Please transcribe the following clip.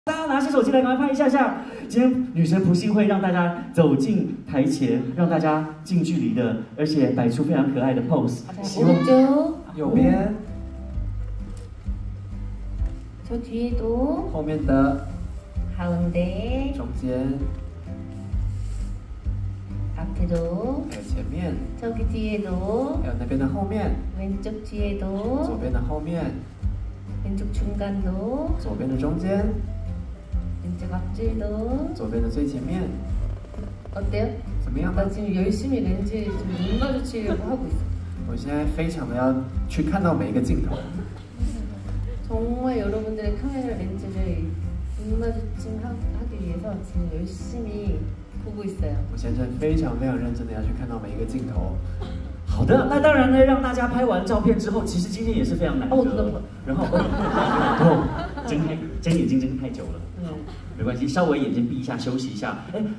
大家拿起手机来，赶快拍一下下。今天女神普信会让大家走进台前，让大家近距离的，而且摆出非常可爱的 pose。希望 오른쪽, 右边， 저 뒤에도, 后面的， 가운데, 中间， 앞에도, 还有前面， 저기 뒤에도, 还有那边的后面， 왼쪽 左 뒤에도, 边的后面， 왼쪽 중간도, 左边的中间， 왼쪽 앞줄도. 左边的最前面， 어때요? 怎么样 나 呢？ 지금 열심히 렌즈 눈 마주치려고 하고 있어. 我现在非常的要去看到每一个镜头， 정말 여러분들의 카메라 렌즈를 눈 마주침 하기 위해서 지금 열심히 보고 있어요. 我现在非常认真的要去看到每一个镜头。 好的，那当然呢，让大家拍完照片之后，其实今天也是非常难得。 哦真的吗然后，睁眼睛睁太久了， 嗯， 没关系，稍微眼睛闭一下，休息一下。哎，